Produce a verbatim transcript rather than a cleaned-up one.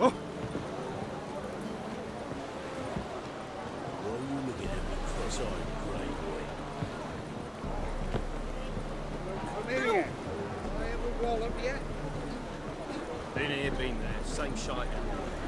Oh. Why are you looking at me cross-eyed, grey boy? Familiar. I ever wallop yet? Been here, been there. Same shite.